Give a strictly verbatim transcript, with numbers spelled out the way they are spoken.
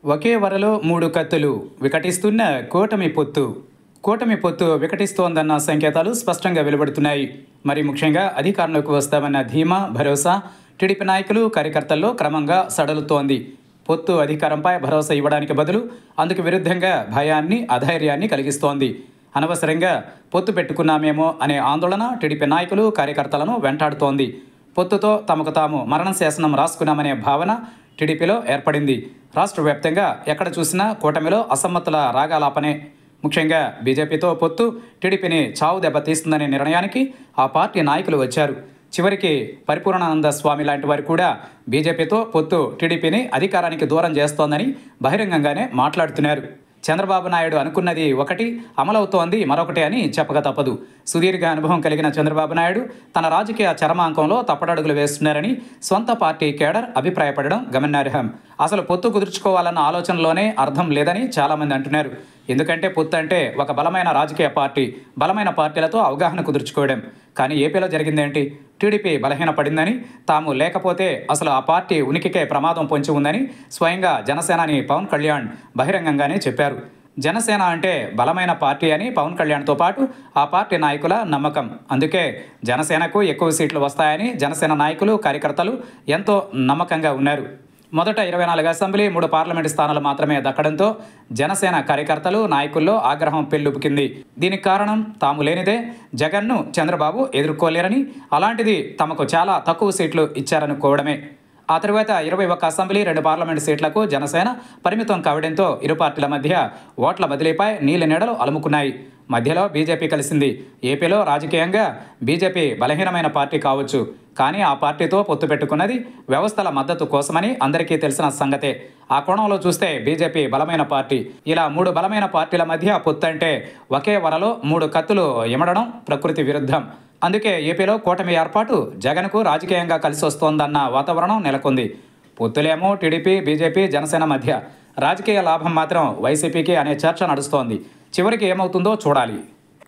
ఒకే వరలో మూడు కత్తులు వికటిస్తున్న కూటమి పొత్తు. కూటమి పొత్తు వికటిస్తోందన్న సంకేతాలు స్పష్టంగా వెలువడుతున్నాయి. మరి ముఖ్యంగా అధికారంలోకి వస్తామన్న ధీమా, భరోసా టీడీపీ నాయకులు, కార్యకర్తల్లో క్రమంగా సడలుతోంది. పొత్తు అధికారంపై భరోసా ఇవ్వడానికి బదులు అందుకు విరుద్ధంగా భయాన్ని, అధైర్యాన్ని కలిగిస్తోంది. అనవసరంగా పొత్తు పెట్టుకున్నామేమో అనే ఆందోళన టీడీపీ నాయకులు, కార్యకర్తలను వెంటాడుతోంది. పొత్తుతో తమకు తాము మరణ శాసనం రాసుకున్నామనే భావన టీడీపీలో ఏర్పడింది. రాష్ట్ర వ్యాప్తంగా ఎక్కడ చూసినా కూటమిలో అసమ్మతుల రాగాలాపనే. ముఖ్యంగా బీజేపీతో పొత్తు టీడీపీని చావు దెబ్బతీస్తుందనే నిర్ణయానికి ఆ పార్టీ నాయకులు వచ్చారు. చివరికి పరిపూర్ణానంద స్వామి లాంటి వారు కూడా బీజేపీతో పొత్తు టీడీపీని అధికారానికి దూరం చేస్తోందని బహిరంగంగానే మాట్లాడుతున్నారు. చంద్రబాబు నాయుడు అనుకున్నది ఒకటి, అమలవుతోంది మరొకటి అని చెప్పక తప్పదు. సుదీర్ఘ అనుభవం కలిగిన చంద్రబాబు నాయుడు తన రాజకీయ చరమాంకంలో తప్పటడుగులు వేస్తున్నారని సొంత పార్టీ కేడర్ అభిప్రాయపడడం గమనార్హం. అసలు పొత్తు కుదుర్చుకోవాలన్న ఆలోచనలోనే అర్థం లేదని చాలామంది అంటున్నారు. ఎందుకంటే పొత్తు అంటే ఒక బలమైన రాజకీయ పార్టీ, బలమైన పార్టీలతో అవగాహన కుదుర్చుకోవడం. కానీ ఏపీలో జరిగిందేంటి? టీడీపీ బలహీనపడిందని, తాము లేకపోతే అసలు ఆ పార్టీ ఉనికికే ప్రమాదం పొంచి ఉందని స్వయంగా జనసేనాని పవన్ కళ్యాణ్ బహిరంగంగానే చెప్పారు. జనసేన అంటే బలమైన పార్టీ అని పవన్ కళ్యాణ్తో పాటు ఆ పార్టీ నాయకుల నమ్మకం. అందుకే జనసేనకు ఎక్కువ సీట్లు వస్తాయని జనసేన నాయకులు, కార్యకర్తలు ఎంతో నమ్మకంగా ఉన్నారు. మొదట ఇరవై నాలుగు అసెంబ్లీ, మూడు పార్లమెంటు స్థానాలు మాత్రమే దక్కడంతో జనసేన కార్యకర్తలు, నాయకుల్లో ఆగ్రహం పెల్లుబుకింది. దీనికి కారణం తాము లేనిదే జగన్ను చంద్రబాబు ఎదుర్కోలేరని, అలాంటిది తమకు చాలా తక్కువ సీట్లు ఇచ్చారనుకోవడమే. ఆ తరువాత ఇరవై ఒక్క అసెంబ్లీ, రెండు పార్లమెంటు సీట్లకు జనసేన పరిమితం కావడంతో ఇరు పార్టీల మధ్య ఓట్ల బదిలీపై నీలి నీడలు అలుముకున్నాయి. మధ్యలో బీజేపీ కలిసింది. ఏపీలో రాజకీయంగా బీజేపీ బలహీనమైన పార్టీ కావచ్చు, కానీ ఆ పార్టీతో పొత్తు పెట్టుకున్నది వ్యవస్థల మద్దతు కోసమని అందరికీ తెలిసిన సంగతే. ఆ కోణంలో చూస్తే బీజేపీ బలమైన పార్టీ. ఇలా మూడు బలమైన పార్టీల మధ్య పొత్తు అంటే ఒకే వరలో మూడు కత్తులు ఇమడడం ప్రకృతి విరుద్ధం. అందుకే ఏపీలో కూటమి ఏర్పాటు జగన్కు రాజకీయంగా కలిసి వస్తోందన్న వాతావరణం నెలకొంది. పొత్తులేమో టీడీపీ, బీజేపీ, జనసేన మధ్య, రాజకీయ లాభం మాత్రం వైసీపీకి అనే చర్చ నడుస్తోంది. చివరికి ఏమవుతుందో చూడాలి.